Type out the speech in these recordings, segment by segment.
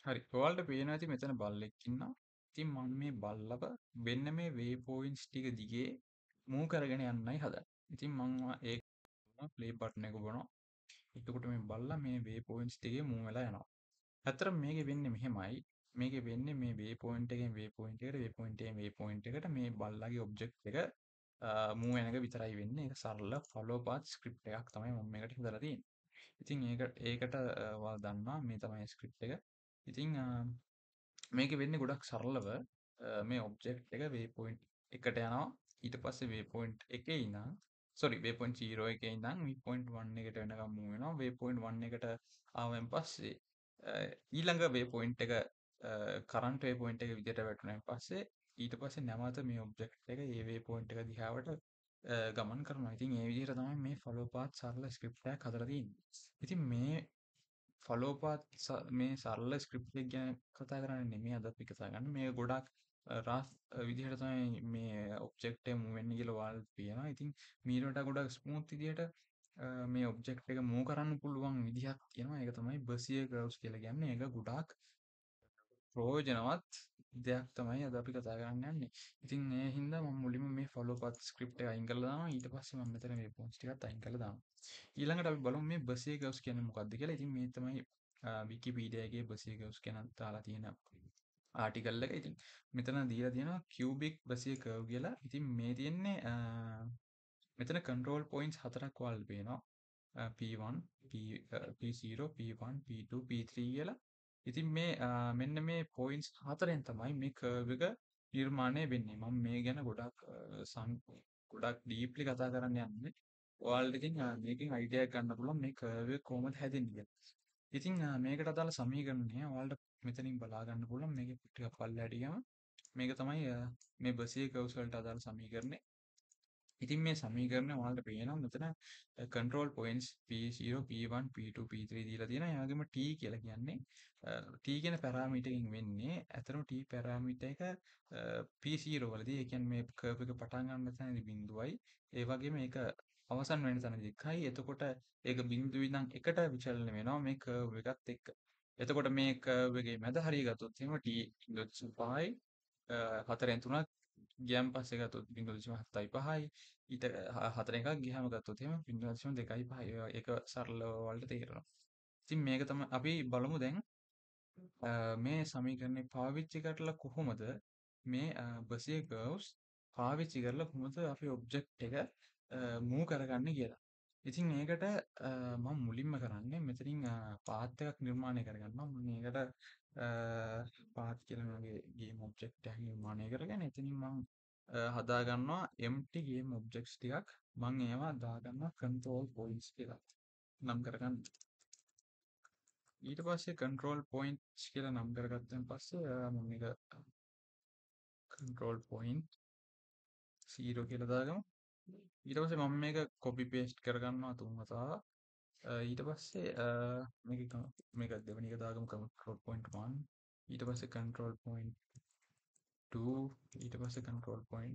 හරි. ඔයාලට පේනවා ඇති මෙතන බල්ලෙක් ඉන්නවා. ඉතින් මම මේ බල්ලව මෙන්න මේ වේ පොයින්ට්ස් ටික දිගේ මූව් කරගෙන යන්නයි හදන්නේ. ඉතින් මම ඒක ප්ලේ බටන් එක ඔබනවා. එතකොට මේ බල්ලා මේ වේ පොයින්ට්ස් දිගේ මූව් වෙලා යනවා. ඇත්තටම මේකේ වෙන්නේ මෙහෙමයි. මේකේ වෙන්නේ මේ වේ පොයින්ට් එකෙන් වේ පොයින්ට් එකට වේ පොයින්ට් එකෙන් වේ පොයින්ට් එකට මේ බල්ලාගේ ඔබ්ජෙක්ට් එක මූව් වෙන එක විතරයි වෙන්නේ. ඒක සරල ෆලෝ පාත් ස්ක්‍රිප්ට් එකක් තමයි මම මේකට හදලා තියෙන්නේ. ඉතින් ඒකට ඔයාලා දන්නවා මේ තමයි ස්ක්‍රිප්ට් එක. ඉතින් මේකේ වෙන්නේ ගොඩක් සරලව මේ ඔබ්ජෙක්ට් එක වේ පොයින්ට් එකට යනවා. ඊට පස්සේ වේ පොයින්ට් එකේ ඉඳන් වේ පොයින්ට් 0 එකේ ඉඳන් වේ පොයින්ට් 1 එකට වෙනකම් මූව් වෙනවා. වේ පොයින්ට් 1 එකට ආවෙන් පස්සේ ඊළඟ වේ පොයින්ට් එක කරන්ට් වේ පොයින්ට් එක විදිහට වැටුණාන් පස්සේ ඊට පස්සේ නැවත මේ ඔබ්ජෙක්ට් එක ඒ වේ පොයින්ට් එක දිහාවට ගමන් කරනවා. ඉතින් ඒ විදිහට තමයි මේ ෆලෝ පාත් සරල ස්ක්‍රිප්ට් එකක් හදලා තියෙන්නේ. ඉතින් මේ ෆලෝ පාත් මේ සරල ස්ක්‍රිප්ට් එක ගැන කතා කරන්නේ නෙමෙයි අද අපි කතා කරන්නේ. මේක ගොඩක් රෆ් විදිහට තමයි මේ ඔබ්ජෙක්ට් එක මූව් වෙන්නේ කියලා ඔයාලට පේනවා. ඉතින් මීට වඩා ගොඩක් ස්මූත් විදිහට මේ ඔබ්ජෙක්ට් එක මූව් කරන්න පුළුවන් විදිහක් තියෙනවා. ඒක තමයි Bezier Curves කියලා කියන්නේ. ඒක ගොඩාක් ප්‍රයෝජනවත් දෙයක් තමයි අද අපි කතා කරන්න යන්නේ. ඉතින් ඒ හින්දා මම මුලින්ම මේ ෆලෝ පාත් ස්ක්‍රිප්ට් එක අයින් කරලා දානවා. ඊට පස්සේ මම මෙතන මේ පොයින්ට්ස් ටිකත් අයින් කරලා දානවා. ඊළඟට අපි බලමු මේ Bezier Curves කියන්නේ මොකක්ද කියලා. ඉතින් මේ තමයි විකිපීඩියා එකේ Bezier Curves ගැන දාලා තියෙන ආටිකල් එක. ඉතින් මෙතන දීලා තියෙනවා cubic Bezier curve කියලා. ඉතින් මේ තියෙන්නේ මෙතන control points හතරක් ඔයාලට පේනවා. P1, P0, P1, P2, P3 කියලා. ඉතින් මේ මෙන්න මේ points හතරෙන් තමයි මේ curve එක නිර්මාණය වෙන්නේ. මම මේ ගැන ගොඩක් deeply කතා කරන්න යන්නේ. ඔයාලට ඉතින් මේකෙන් idea එකක් ගන්න පුළුවන් මේ curve එක කොහොමද හැදෙන්නේ කියලා. ඉතින් මේකට අදාළ සමීකරණය ඔයාලට මෙතනින් බලා ගන්න පුළුවන්. මේකේ ටිකක් පල්ලෙහාට ගියාම මේක තමයි මේ Bezier curves වලට අදාළ සමීකරණය. ඉතින් මේ සමීකරණය ඔයාලට පේනවා මෙතන control points P0, P1, P2, P3 දීලා තියෙනවා. ඒ වගේම T කියලා කියන්නේ T කියන පැරාමීටර් එකකින් වෙන්නේ ඇත්තටම T පැරාමීටර් එක P0 වලදී ඒ කියන්නේ මේ කර්ව් එක පටන් ගන්න තැනදී බිඳුවයි ඒ වගේම ඒක අවසන් වෙන තැනදී 1යි. එතකොට ඒක බිඳුවේ ඉඳන් 1ට විචලන වෙනවා මේ කර්ව් එකත් එක්ක. එතකොට මේ කර්ව් එකේ මැද හරිය ගත්තොත් එහෙම T.5යි 4න් 3ක් ගියන් පස්සේ ගත්තොත් 0.75යි ඊට 4 එකක් ගියාම ගත්තොත් එහෙම 0.25යි. ඒක සරලව වලට තේරෙනවා. ඉතින් මේක තමයි අපි බලමු දැන් මේ සමීකරණය පාවිච්චි කරලා කොහොමද මේ Bezier curves පාවිච්චි කරලා කොහොමද අපි ඔබ්ජෙක්ට් එක මූව් කරගන්නේ කියලා. ඉතින් ඒකට මම මුලින්ම කරන්නේ මෙතනින් පාත් එකක් නිර්මාණය කරගන්නවා. මම ඒකට පාත් කියලා මගේ ගේම් ඔබ්ජෙක්ට් එකක් නිර්මාණය කරගෙන එතනින් මම හදා ගන්නවා empty game objects ටිකක්. මම ඒවා දාගන්නවා control points කියලා නම් කරගන්න. ඊට පස්සේ control points කියලා නම් කරගත්තන් පස්සේ මම මේක control point 0 කියලා දාගමු. ඊට පස්සේ මම මේක copy paste කරගන්නවා තුන් වතාවක්. ඊට පස්සේ මේක දෙවෙනි එක දාගමු control point 1. ඊට පස්සේ control point 2. ඊට පස්සේ control point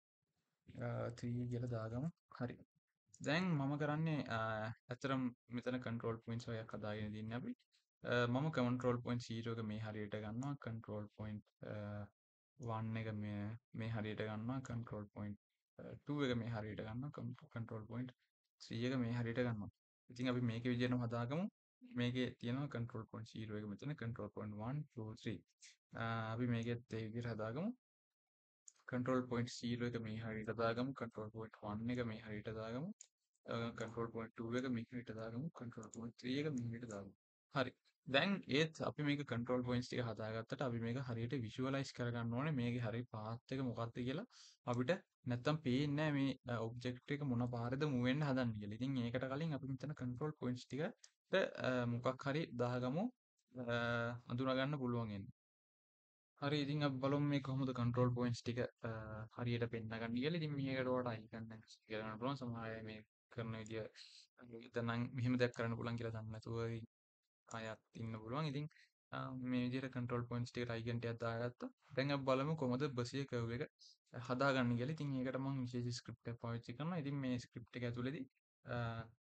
3 කියලා දාගමු. හරි. දැන් මම කරන්නේ ඇත්තටම මෙතන control points වගේක් හදාගෙන තියන්නේ අපි. මම control point 0 එක මේ හරියට ගන්නවා. control point 1 එක මේ හරියට ගන්නවා. control point 2 එක මේ හරියට ගන්නවා. control point 3 එක මේ හරියට ගන්නවා. ඉතින් අපි මේකේ විදිහටම හදාගමු. මේකේ තියෙනවා control point 0 එක මෙතන control point 1 2 3. අපි මේකෙත් ඒ විදිහට හදාගමු. control point 0 එක මේ හරියට දාගමු. control point 1 එක මේ හරියට දාගමු. control point 2 එක මේ හරියට දාගමු. control point 3 එක මේ හරියට දාගමු. හරි. දැන් ඒත් අපි මේක control points ටික හදාගත්තට අපි මේක හරියට visualize කරගන්න ඕනේ. මේකේ හරිය path එක මොකක්ද කියලා අපිට නැත්තම් පේන්නේ නැහැ මේ object එක මොන පාරේද move වෙන්න හදන්නේ කියලා. ඉතින් ඒකට කලින් අපි මෙතන control points ටිකට මොකක් හරි දාගමු අඳුනා ගන්න පුළුවන් වෙන්නේ. හරි ඉතින් අපි බලමු මේ කොහොමද control points ටික හරියට පෙන්නගන්නේ කියලා. ඉතින් මේකට ඔයාලට icon එක කියලා ගන්න පුළුවන්. සමහර අය මේ කරන විදිය හිතනම් මෙහෙම දෙයක් කරන්න පුළුවන් කියලා දන්නේ නැතුව අයත් ඉන්න පුළුවන්. ඉතින් මේ විදිහට control points ටිකට icon ටිකක් දාගත්තා. දැන් අපි බලමු කොහොමද Bezier curve එක හදාගන්නේ කියලා. ඉතින් ඒකට මම විශේෂ script එකක් පාවිච්චි කරනවා. ඉතින් මේ script එක ඇතුළේදී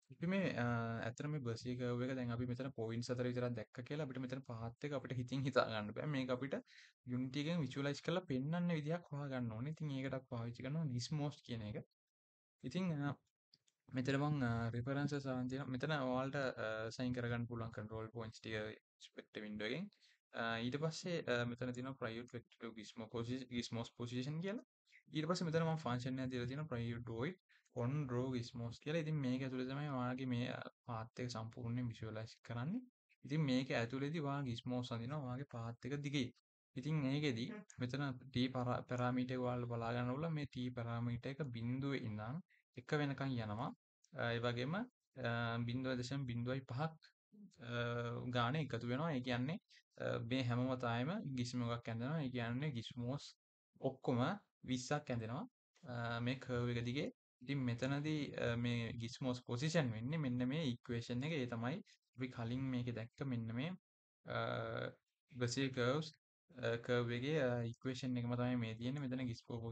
අපි මේ ඇත්තට මේ බර්සිය කර්ව් එක දැන් අපි මෙතන පොයින්ට්ස් 4 විතරක් දැක්ක කියලා අපිට මෙතන පාත් එක අපිට හිතින් හිතා ගන්න බෑ. මේක අපිට යුනිටි එකෙන් විජුවලයිස් කරලා පෙන්වන්න විදියක් හොයාගන්න ඕනේ. ඉතින් ඒකට අපි පාවිච්චි කරනවා gizmos කියන එක. ඉතින් මෙතන මං රිෆරන්සස් අරන් තියෙනවා. මෙතන ඔයාලට සයින් කරගන්න පුළුවන් control points ටික ස්පෙක්ටර් වින්ඩෝ එකෙන්. ඊට පස්සේ මෙතන තියෙනවා private vector to gizmos position කියලා. ඊට පස්සේ මෙතන මම ෆන්ක්ෂන් එකක් දීලා තියෙනවා private void on row gizmos කියලා. ඉතින් මේක ඇතුලේ තමයි ඔයාලගේ මේ path එක සම්පූර්ණයෙන් visualize කරන්නේ. ඉතින් මේක ඇතුලේදී ඔයාලා gizmos අඳිනවා ඔයාගේ path එක දිගේ. ඉතින් මේකෙදි මෙතන t පැරාමීටර් එක ඔයාලා බලා ගන්න ඕන මේ t පැරාමීටර් එක බිඳුවේ ඉඳන් 1 වෙනකන් යනවා. ඒ වගේම 0.05ක් ගානේ එකතු වෙනවා. ඒ කියන්නේ මේ හැම වතාවෙම ගිස්ම එකක් ඇඳෙනවා. ඒ කියන්නේ ගිස්මෝස් ඔක්කොම 20ක් ඇඳෙනවා. මේ කර්ව් එක දිගේ. ඉතින් මෙතනදී මේ ගිස්මෝස් පොසිෂන් වෙන්නේ මෙන්න මේ ඉක්වේෂන් එක. ඒ තමයි අපි කලින් මේකේ දැක්ක මෙන්න මේ Bezier curves කර්ව් එකේ ඉක්වේෂන් එකම තමයි මේ තියෙන්නේ. මෙතන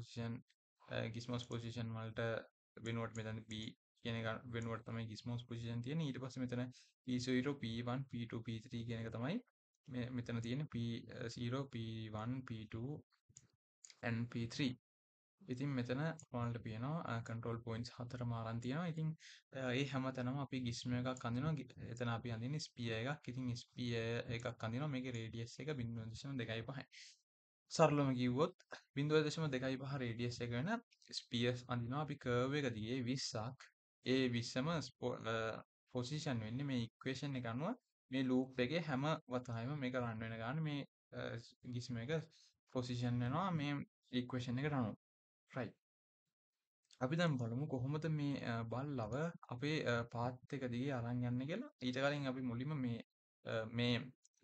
gizmos position වලට වෙනුවට මෙතන b කියන එක වෙනුවට තමයි gizmos position තියෙන්නේ. ඊට පස්සේ මෙතන p0 p1 p2 p3 කියන එක තමයි මෙතන තියෙන්නේ p0 p1 p2 and p3. ඉතින් මෙතන ඔයාලට පේනවා control points හතරම අරන් තියෙනවා. ඉතින් ඒ හැමතැනම අපි ගිස්ම එකක් අඳිනවා. එතන අපි අඳින්නේ ස්පියර් එකක්. ඉතින් ස්පියර් එකක් අඳිනවා. මේකේ රේඩියස් එක 0.25යි. සරලවම කිව්වොත් 0.25 රේඩියස් එක වෙන ස්පියර්ස් අඳිනවා අපි කර්ව් එක දිගේ 20ක්. ඒ 20ම පොසිෂන් වෙන්නේ මේ ඉක්වේෂන් එක අනුව මේ ලූප් එකේ හැම වතාවෙම මේක රන් වෙන ගාන මේ ගිස්ම එක පොසිෂන් වෙනවා මේ ඉක්වේෂන් එකට අනුව. right. අපි දැන් බලමු කොහොමද මේ බල්ලව අපේ පාත් එක දිගේ අරන් යන්නේ කියලා. ඊට කලින් අපි මුලින්ම මේ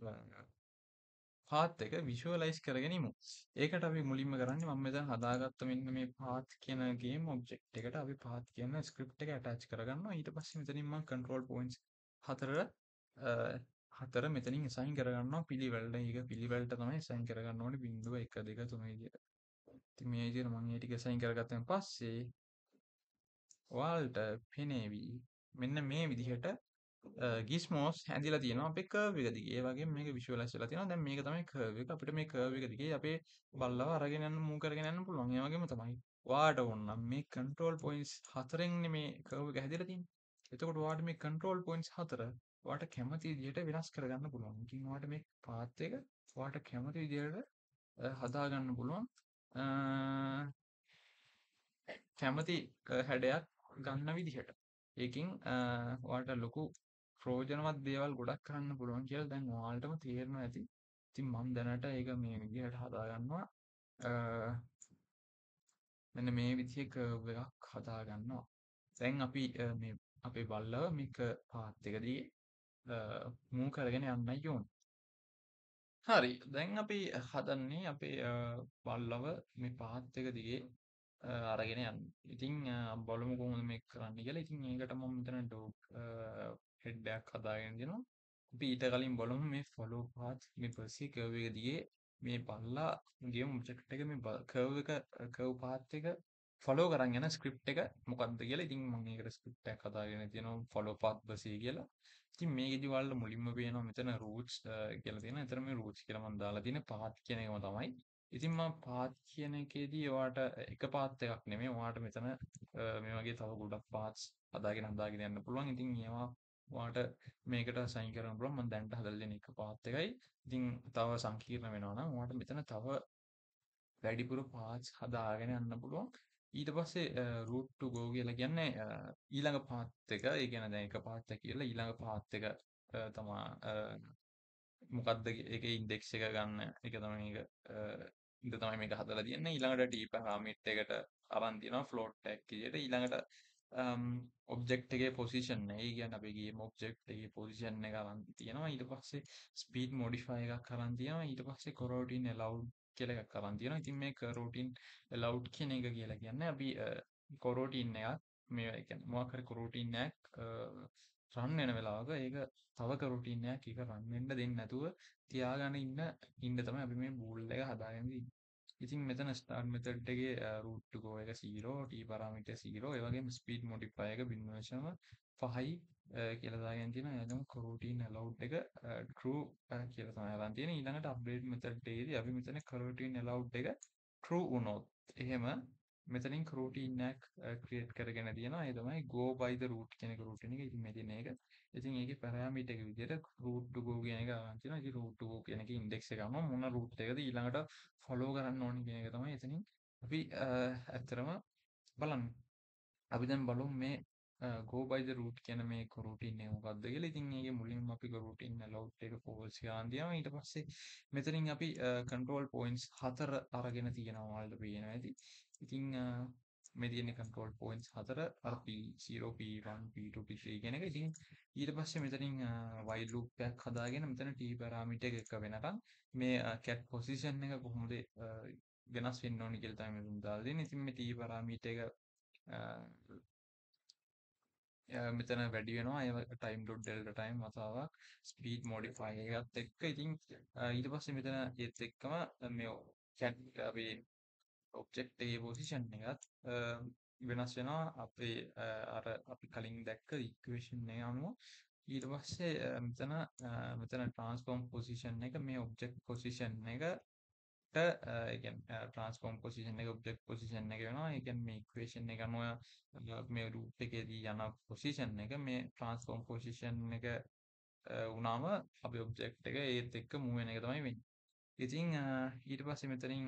පාත් එක විෂුවලයිස් කරගෙන ඉමු. ඒකට අපි මුලින්ම කරන්නේ මම මෙතන හදාගත්ත මෙන්න මේ පාත් කියන ගේම් ඔබ්ජෙක්ට් එකට අපි පාත් කියන ස්ක්‍රිප්ට් එක ඇටච් කරගන්නවා. ඊට පස්සේ මෙතනින් මම control points හතර මෙතනින් assign කරගන්නවා පිළිවෙලට. ඒක පිළිවෙලට තමයි assign කරගන්න ඕනේ 0 1 2 3 විදියට. ඉතින් මේ විදියට මම ඒ ටික assign කරගත්තන් පස්සේ ඔයාලට පෙනේවි මෙන්න මේ විදිහට ගිස්මෝස් හැදිලා තියෙනවා අපේ කර්ව් එක දිගේ. ඒ වගේම මේක විෂුවලයිස් වෙලා තියෙනවා. දැන් මේක තමයි කර්ව් එක. අපිට මේ කර්ව් එක දිගේ අපේ බල්ලව අරගෙන යන්න මූව් කරගෙන යන්න පුළුවන්. ඒ වගේම තමයි ඔයාට ඕන නම් මේ control points හතරෙන්නේ මේ කර්ව් එක හැදිලා තියෙන්නේ. එතකොට ඔයාට මේ control points හතර ඔයාට කැමති විදිහට වෙනස් කරගන්න පුළුවන්. ඉතින් ඔයාට මේ පාත් එක ඔයාට කැමති විදිහට හදාගන්න පුළුවන්. කැමති හැඩයක් ගන්න විදිහට. ඒකින් ඔයාලට ලොකු ප්‍රයෝජනවත් දේවල් ගොඩක් කරන්න පුළුවන් කියලා දැන් ඔයාලටම තේරෙනවා ඇති. ඉතින් මම දැනට ඒක මේ විදිහට හදාගන්නවා. මෙන්න මේ විදිහේ කර්ව් එකක් හදාගන්නවා. දැන් අපි මේ අපේ බල්ලව මේක පාත් එකදී මූව් කරගෙන යන්නයි ඕනේ. හරි. දැන් අපි හදන්නේ අපේ බල්ලව මේ පාත් එක දිගේ අරගෙන යන්න. ඉතින් බලමු කොහොමද මේක කරන්න කියලා. ඉතින් ඒකට මම මෙතන ඩොග් හෙඩ් එකක් හදාගෙන දෙනවා. අපි ඊට කලින් බලමු මේ follow path මේ Bezier curve එක දිගේ මේ බල්ලා ගේම් ඔබ්ජෙක්ට් එක මේ curve path එක follow කරන් යන ස්ක්‍රිප්ට් එක මොකක්ද කියලා. ඉතින් මම ඒකට ස්ක්‍රිප්ට් එකක් හදාගෙන තියෙනවා follow path Bezier කියලා. ඉතින් මේකෙදි ඔයාලට මුලින්ම පේනවා මෙතන roots කියලා තියෙනවා. එතන මේ roots කියලා මම දාලා තියෙන path කියන එකම තමයි. ඉතින් මම පාත් කියන එකේදී ඔයාට එක පාත් එකක් නෙමෙයි ඔයාට මෙතන මේ වගේ තව ගොඩක් පාත්ස් හදාගෙන යන්න පුළුවන්. ඉතින් ඒවා ඔයාට මේකට assign කරන්න පුළුවන්. මම දැනට හදලා දෙන එක පාත් එකයි. ඉතින් තව සංකීර්ණ වෙනවා නම් ඔයාට මෙතන තව වැඩිපුර පාත්ස් හදාගෙන යන්න පුළුවන්. ඊට පස්සේ root to go කියලා කියන්නේ ඊළඟ පාත් එක. ඒ කියන්නේ දැන් එක පාත් එක කියලා ඊළඟ පාත් එක තමා මොකක්ද ඒකේ ඉන්ඩෙක්ස් එක ගන්න එක තමයි මේක ඉත තමයි මේක හදලා තියෙන්නේ. ඊළඟට t පැරාමීටර් එකට අරන් තියෙනවා float tag විදියට. ඊළඟට ඔබ්ජෙක්ට් එකේ පොසිෂන් එක. ඒ කියන්නේ අපේ ගේම් ඔබ්ජෙක්ට් එකේ පොසිෂන් එක අරන් තියෙනවා. ඊට පස්සේ ස්පීඩ් මොඩිෆයි එකක් අරන් තියෙනවා. ඊට පස්සේ coroutine allowed කියලා එකක් අරන් තියෙනවා. ඉතින් මේ coroutine allowed කියන එක කියලා කියන්නේ අපි coroutine එකක් මේ කියන්නේ මොකක් හරි coroutine එකක් රන් වෙන වෙලාවක ඒක තව coroutine එකක් ඒක රන් වෙන්න දෙන්නේ නැතුව තියාගෙන ඉන්න තමයි අපි මේ bool එක හදාගෙන තියෙන්නේ. ඉතින් මෙතන start method එකේ root to go එක 0, t parameter 0, ඒ වගේම speed modifier එක 0.5 5 කියලා දාගෙන තියෙනවා. එතන coroutine allowed එක true කියලා තමයි අරන් තියෙන්නේ. ඊළඟට update method එකේදී අපි මෙතන coroutine allowed එක true වුණොත් එහෙම මෙතනින් coroutine එකක් create කරගෙන තියෙනවා. ඒ තමයි go by the root කියන coroutine එක. ඉතින් මේ තියෙන එක. ඉතින් ඒකේ parameter එක විදිහට root to go කියන එක අරන් තියෙනවා. ඉතින් root to go කියන එකේ index එක ගන්නවා. මොන root එකද ඊළඟට follow කරන්න ඕනේ කියන එක තමයි එතනින් අපි ඇත්තටම බලන්නේ. අපි දැන් බලමු මේ go by the root කියන මේ coroutine එක මොකක්ද කියලා. ඉතින් මේකේ මුලින්ම අපි coroutine allowed එක false ගන්න තියනවා. ඊට පස්සේ මෙතනින් අපි control points 4 අරගෙන තියෙනවා ඔයාලට පේනවා ඇති. ඉතින් මේ තියෙන control points 4 අර P0 P1 P2 P3 කියන එක. ඉතින් ඊට පස්සේ මෙතනින් while loop එකක් හදාගෙන මෙතන t parameter එක වෙනකන් මේ cat position එක කොහොමද වෙනස් වෙන්න ඕනේ කියලා තමයි මෙතන දාලා දෙන්නේ. ඉතින් මේ t parameter එක මෙතන වැඩි වෙනවා ඒ time dot delta time වතාවක් speed modifier එකත් එක්ක. ඉතින් ඊට පස්සේ මෙතන ඒත් එක්කම මේ cat අපේ object එකේ position එකත් වෙනස් වෙනවා අපේ අර අපි කලින් දැක්ක equation එක අනුව. ඊට පස්සේ මෙතන transform position එක මේ object position එකට ඒ කියන්නේ transform position එක object position එක වෙනවා. ඒ කියන්නේ මේ equation එක අනුව මේ loop එකේදී යන position එක මේ transform position එක වුණාම අපේ object එක ඒත් එක්ක move වෙන එක තමයි වෙන්නේ. ඉතින් ඊට පස්සේ මෙතනින්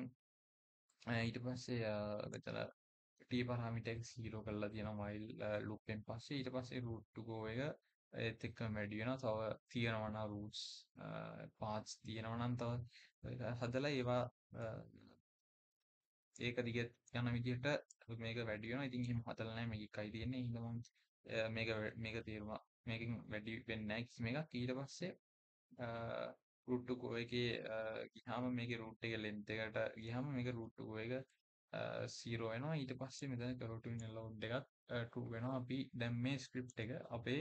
මෙතන t parameter එක 0 කරලා තියෙනවා while loop එකෙන් පස්සේ. ඊට පස්සේ root to go එක ඒත් එක්කම වැඩි වෙනවා. තව තියෙනවා නම් roots paths තියෙනවා නම් තව හදලා ඒවා ඒක දිගට යන විදිහට මේක වැඩි වෙනවා. ඉතින් එහෙම හදලා නැහැ. මේක එකයි තියෙන්නේ. ඊළඟ මම මේක තේරුම මේකෙන් වැඩි වෙන්නේ නැහැ කිසිම එකක්. ඊට පස්සේ root to go එකේ ගියාම මේකේ root එකේ length එකට ගියාම මේක root to go එක 0 වෙනවා. ඊට පස්සේ මෙතන coroutine allowed එකත් true වෙනවා. අපි දැන් මේ script එක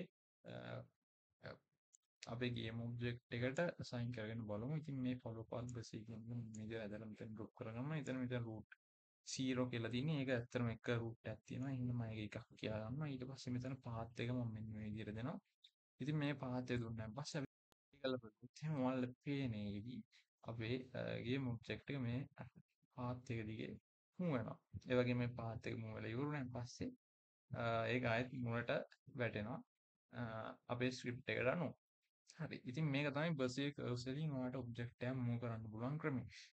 අපේ game object එකට assign කරගෙන බලමු. ඉතින් මේ follow path basic කියන මේක ඇදලා මෙතන drop කරගන්නවා. මෙතන root 0 කියලා තියෙන්නේ. ඒක ඇත්තටම එක root එකක් තියෙනවා. එහෙනම් මම ඒක එකක් කියලා ගන්නවා. ඊට පස්සේ මෙතන path එක මම මෙන්න මේ විදිහට දෙනවා. ඉතින් මේ path එක දුන්නාන් පස්සේ අපි කරලා බලමු. එහෙනම් ඔයාලට පේන්නේ අපේ game object එක මේ path එක දිගේ move වෙනවා. ඒ වගේම මේ path එක move වෙලා ඉවරුනන් පස්සේ ඒක ආයෙත් මුලට වැටෙනවා. අපේ script එකට අනුව. හරි. ඉතින් මේක තමයි Bezier curves වලින් ඔයාලට object එකක් move කරන්න පුළුවන් ක්‍රමය.